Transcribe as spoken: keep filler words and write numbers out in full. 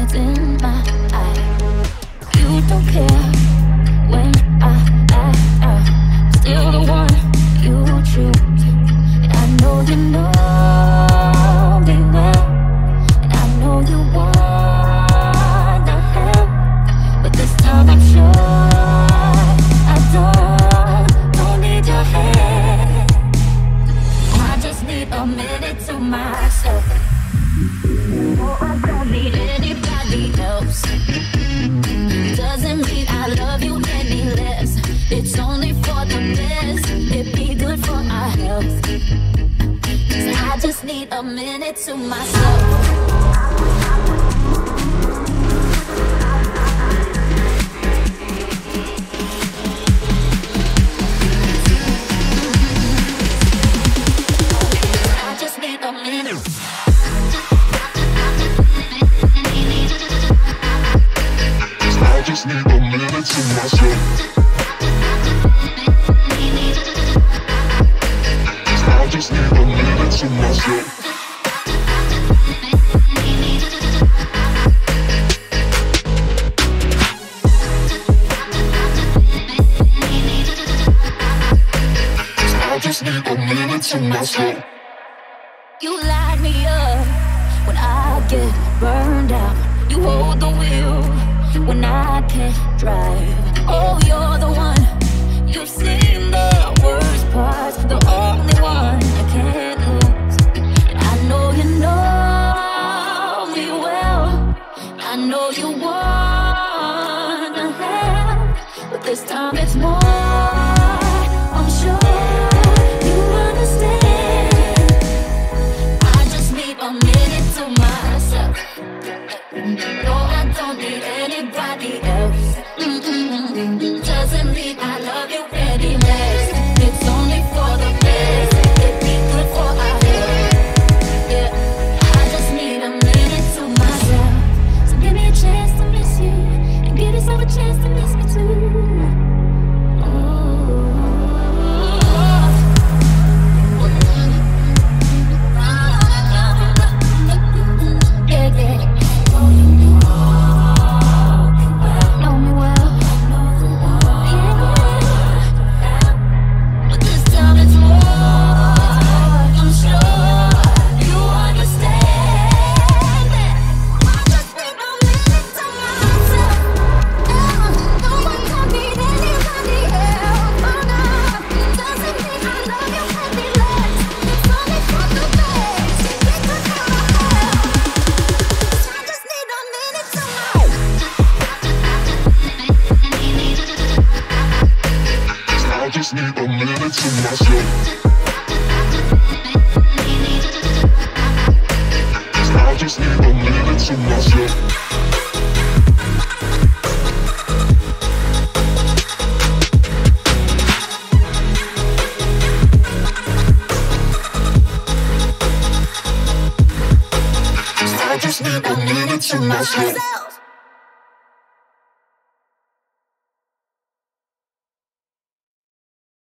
what's in my eye. You don't care when I act out. Still the one you choose. And I know you know me well, and I know you want the help, but this time I'm sure I don't, don't need your help. I just need a minute to myself. Oh, I don't need anybody else. Doesn't mean I love you any less. It's only for the best. It'd be good for our health. 'Cause I just need a minute to myself. I just need a minute to myself. I just need a minute to myself. I just need a minute to myself. You light me up when I get burned out. You hold the wheel when I can't drive. Oh, you're the one. You've seen the worst parts, the only one I can't lose. I know you know me well. I know you want to help, but this time it's more. I'm sure you understand. I just need a minute to myself. No, I don't need anybody else. Mm-mm-mm. Doesn't mean I love you any less. It's only for the best. It'd be good for our health. Yeah, I just need a minute to myself. So give me a chance to miss you, and give yourself a chance to miss me too. I just need a minute to myself. I just need a minute to myself. I just need a minute to myself.